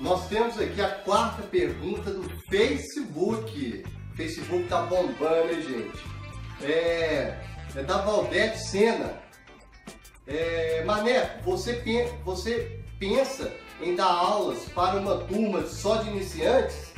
Nós temos aqui a quarta pergunta do Facebook. O Facebook tá bombando, hein, gente? É da Valdete Sena. Mané, você pensa em dar aulas para uma turma só de iniciantes?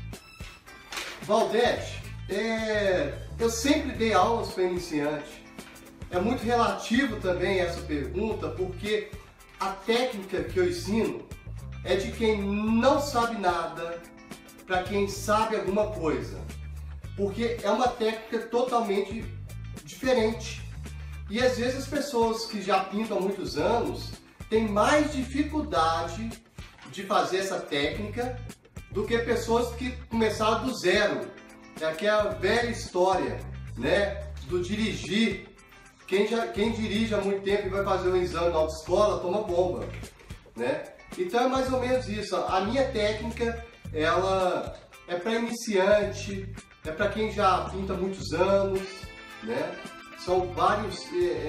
Valdete, eu sempre dei aulas para iniciante. É muito relativo também essa pergunta, porque a técnica que eu ensino é de quem não sabe nada para quem sabe alguma coisa, porque é uma técnica totalmente diferente. E às vezes as pessoas que já pintam há muitos anos têm mais dificuldade de fazer essa técnica do que pessoas que começaram do zero. É aquela velha história, né, do dirigir. Quem dirige há muito tempo e vai fazer um exame na autoescola toma bomba, né? Então é mais ou menos isso. A minha técnica, ela é para iniciante, é para quem já pinta há muitos anos, né? São vários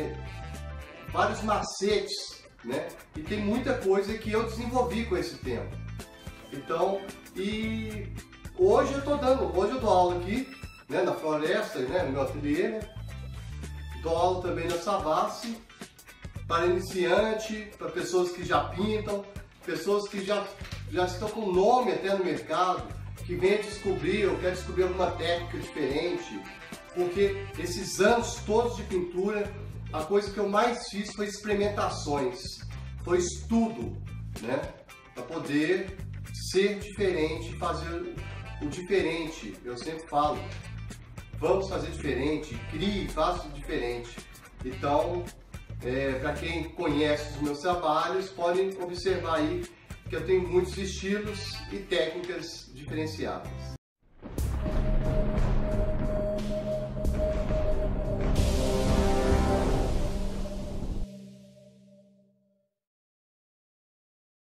macetes, né? E tem muita coisa que eu desenvolvi com esse tempo. Então, hoje eu dou aula aqui, né, na Floresta, né, no meu ateliê, né? Dou aula também na Savassi, para iniciante, para pessoas que já pintam, pessoas que já estão com nome até no mercado, que vêm descobrir ou quer descobrir alguma técnica diferente, porque esses anos todos de pintura, a coisa que eu mais fiz foi experimentações, foi estudo, né, para poder ser diferente, fazer o diferente. Eu sempre falo, vamos fazer diferente, crie, faça diferente. Então, para quem conhece os meus trabalhos, podem observar aí que eu tenho muitos estilos e técnicas diferenciadas.